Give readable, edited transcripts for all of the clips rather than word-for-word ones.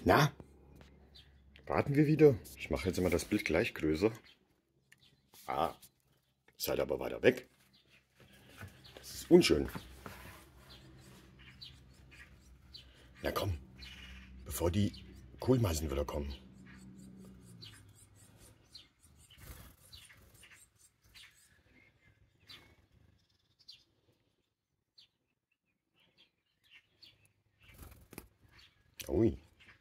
Na, warten wir wieder? Ich mache jetzt mal das Bild gleich größer. Ah, seid aber weiter weg. Das ist unschön. Na komm, bevor die Kohlmeisen wieder kommen. Ui.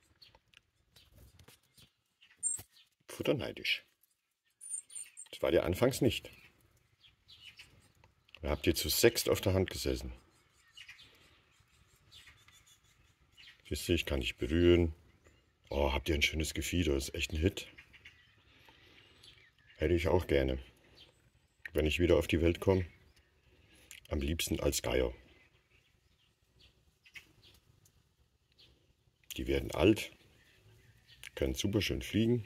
Futterneidisch. Das war ihr anfangs nicht. Da habt ihr zu sechst auf der Hand gesessen. Wisst ihr, ich kann dich berühren. Oh, habt ihr ein schönes Gefieder, das ist echt ein Hit. Hätte ich auch gerne. Wenn ich wieder auf die Welt komme. Am liebsten als Geier. Die werden alt, können super schön fliegen.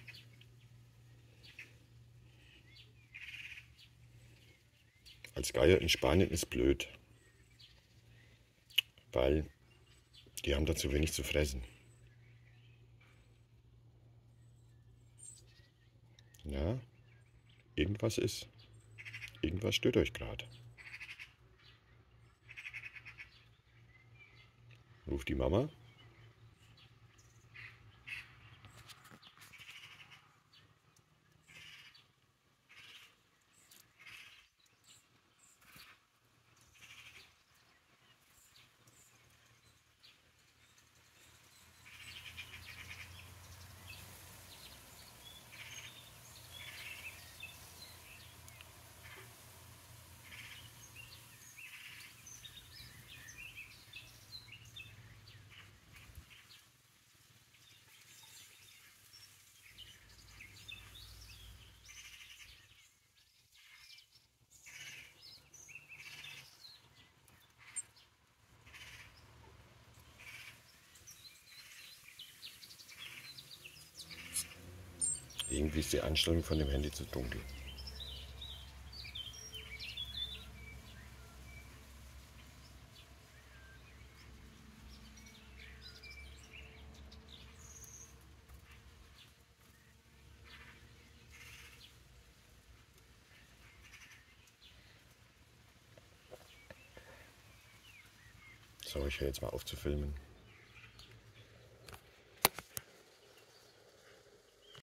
Als Geier in Spanien ist blöd, weil die haben da zu wenig zu fressen. Ja, irgendwas ist. Irgendwas stört euch gerade. Ruft die Mama. Irgendwie ist die Einstellung von dem Handy zu dunkel. So, ich höre jetzt mal auf zu filmen.